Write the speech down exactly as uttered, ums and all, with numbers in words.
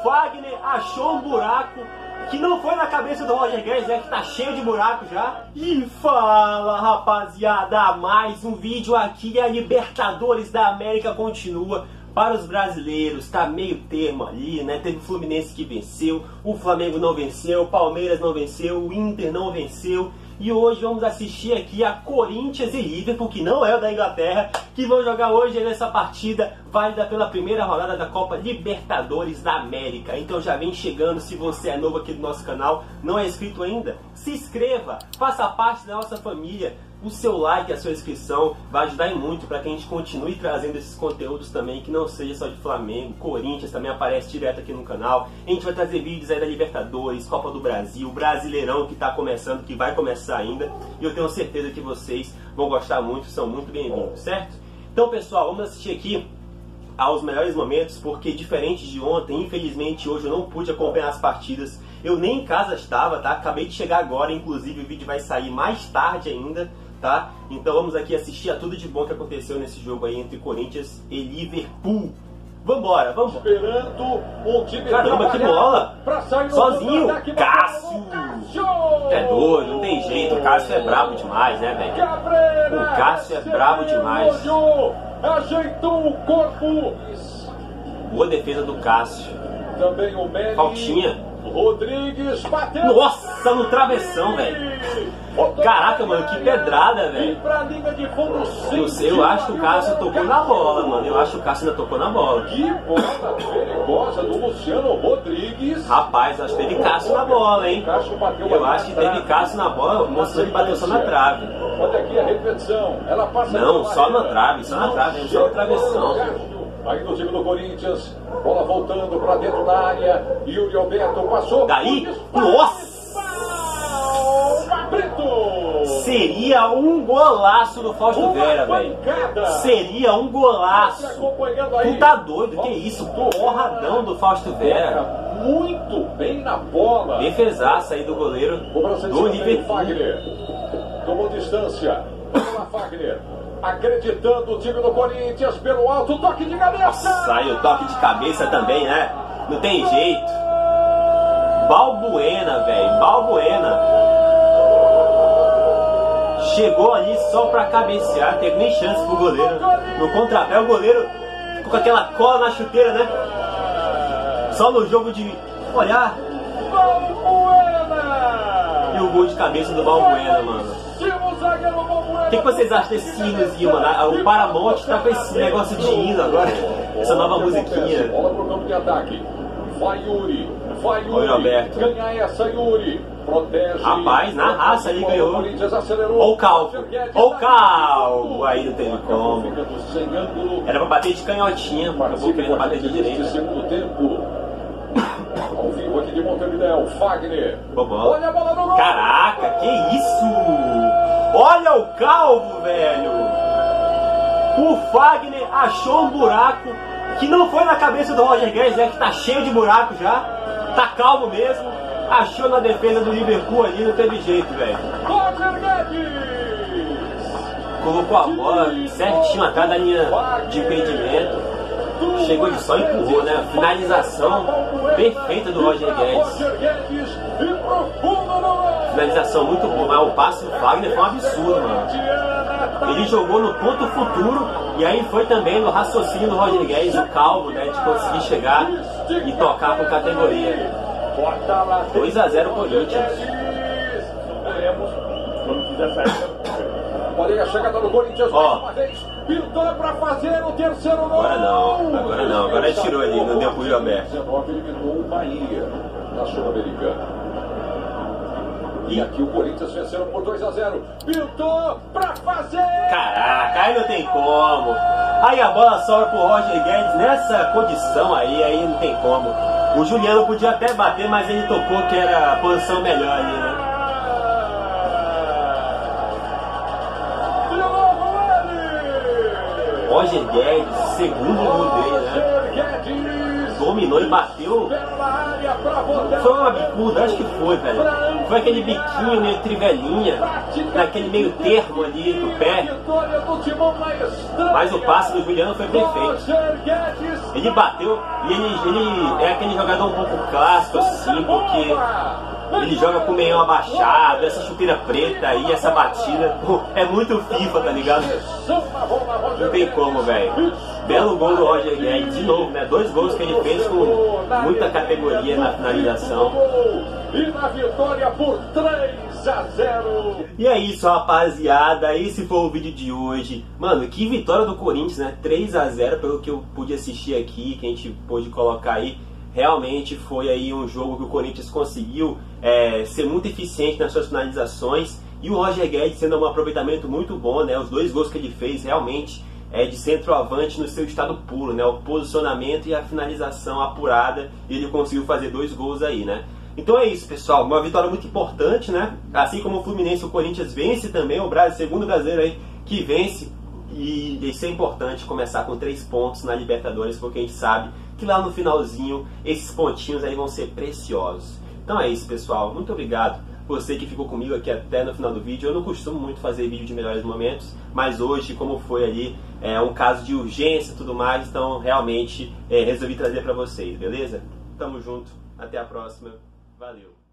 Fagner achou um buraco que não foi na cabeça do Roger Guedes, né? Que tá cheio de buraco já. E fala, rapaziada, mais um vídeo aqui. A Libertadores da América continua. Para os brasileiros, tá meio termo ali, né? Teve o Fluminense que venceu, o Flamengo não venceu, o Palmeiras não venceu, o Inter não venceu. E hoje vamos assistir aqui a Corinthians e Liverpool, que não é o da Inglaterra, que vão jogar hoje nessa partida válida pela primeira rodada da Copa Libertadores da América. Então já vem chegando, se você é novo aqui do nosso canal, não é inscrito ainda, se inscreva, faça parte da nossa família. O seu like, a sua inscrição vai ajudar muito para que a gente continue trazendo esses conteúdos também, que não seja só de Flamengo, Corinthians também aparece direto aqui no canal. A gente vai trazer vídeos aí da Libertadores, Copa do Brasil, Brasileirão que está começando, que vai começar ainda. E eu tenho certeza que vocês vão gostar muito, são muito bem-vindos, certo? Então pessoal, vamos assistir aqui aos melhores momentos, porque diferente de ontem, infelizmente hoje eu não pude acompanhar as partidas. Eu nem em casa estava, tá? Acabei de chegar agora, inclusive o vídeo vai sair mais tarde ainda. Tá? Então vamos aqui assistir a tudo de bom que aconteceu nesse jogo aí entre Corinthians e Liverpool. Vambora, vambora. Esperando o time. Caramba, que bola! Sozinho, Cássio! É doido, não tem jeito, o Cássio é brabo demais, né, velho? O Cássio é brabo demais. Ajeitou o corpo. Boa defesa do Cássio. Também o Meli. Faltinha. Rodrigues bateu. Nossa, no travessão, velho. Caraca, mano, que pedrada, velho. Não sei, eu acho que o Cássio tocou na bola, mano. Eu acho que o Cássio ainda tocou na bola. Que bola perigosa do Luciano Rodrigues. Rapaz, acho que teve Cássio na bola, hein? Eu acho que teve Cássio na bola, mostrando que bateu só na trave. Olha aqui a repetição. Ela passa. Não, só na trave, só na trave, só na travessão. Aí no time do Corinthians, bola voltando pra dentro da área. Yuri Alberto passou. Daí, nossa! Seria um golaço do Fausto Vera, velho. Seria um golaço. Tu tá doido? Que isso? Porradão do Fausto Vera. Muito bem na bola. Defesaça aí do goleiro do Liverpool. Tomou distância. Vamos lá, Fagner. Acreditando o time do Corinthians pelo alto, toque de cabeça. Sai o toque de cabeça também, né? Não tem jeito. Balbuena, velho. Balbuena. Chegou ali só pra cabecear, não teve nem chance pro goleiro. No contrapé, o goleiro ficou com aquela cola na chuteira, né? Só no jogo de olhar. E o gol de cabeça do Balbuena, mano. O que, que vocês acham desse hinozinho, mano? O Paramount tá com esse negócio de hino agora. Essa nova musiquinha. Bola pro campo de ataque. Vai Yuri. Vai Yuri. Oi, Roberto. Ganha essa, Yuri. Protege. Rapaz, na raça ele ganhou. Ou o Calvo. Ou o Calvo. Aí não teve como. Era pra bater de canhotinha, acabou querendo bater de direita. Segundo tempo. Ao vivo aqui de Montevidéu, Fagner. Olha a bola no gol. Caraca, que isso? Olha o Calvo, velho. O Fagner achou um buraco que não foi na cabeça do Roger Guedes, né? Que tá cheio de buraco já. Tá calmo mesmo. Achou na defesa do Liverpool ali, não teve jeito, velho. Roger Guedes. Colocou a bola certinho atrás da linha de impedimento. Chegou de só e empurrou, né? Finalização perfeita do Roger Guedes. Finalização muito boa, mas o passe do Fagner foi um absurdo, mano. Ele jogou no ponto futuro e aí foi também no raciocínio do Roger Guedes, o calvo, né? De conseguir chegar e tocar com categoria. dois a zero Corinthians. Olha a chegada do Corinthians mais Ó. uma vez. Pintou para fazer o terceiro gol. Agora não, agora não, agora ele tirou ali, não deu pro Yuri Alberto. dezenove eliminou o Bahia na Sul-Americana. E aqui o Corinthians vencendo por dois a zero. Pintou para fazer. Caraca, aí não tem como. Aí a bola sobra pro Roger Guedes nessa condição aí, aí não tem como. O Juliano podia até bater, mas ele tocou que era a posição melhor ali, né? Roger Guedes, segundo gol dele, né? dominou e bateu. Foi uma bicuda, acho que foi, velho. Foi aquele biquinho meio trivelinha, naquele meio termo ali do pé. Mas o passe do Juliano foi perfeito. Ele bateu e ele, ele é aquele jogador um pouco clássico assim, porque ele joga com o meião abaixado, essa chuteira preta aí, essa batida. Pô, é muito FIFA, tá ligado? Não tem como, velho. Belo gol do Roger Guedes, de novo, né? Dois gols que ele fez com muita categoria na finalização. E na vitória por três a zero. E é isso, rapaziada. Esse foi o vídeo de hoje. Mano, que vitória do Corinthians, né? três a zero, pelo que eu pude assistir aqui, que a gente pôde colocar aí. Realmente foi aí um jogo que o Corinthians conseguiu é, ser muito eficiente nas suas finalizações. E o Roger Guedes sendo um aproveitamento muito bom, né? Os dois gols que ele fez realmente é de centroavante no seu estado puro, né? O posicionamento e a finalização apurada. E ele conseguiu fazer dois gols aí, né? Então é isso, pessoal. Uma vitória muito importante, né? Assim como o Fluminense, o Corinthians vence também. O Brasil, segundo brasileiro aí, que vence. E isso é importante, começar com três pontos na Libertadores, porque a gente sabe que lá no finalzinho esses pontinhos aí vão ser preciosos. Então é isso, pessoal. Muito obrigado você que ficou comigo aqui até no final do vídeo. Eu não costumo muito fazer vídeo de melhores momentos, mas hoje, como foi ali é, um caso de urgência e tudo mais, então realmente é, resolvi trazer pra vocês, beleza? Tamo junto, até a próxima, valeu!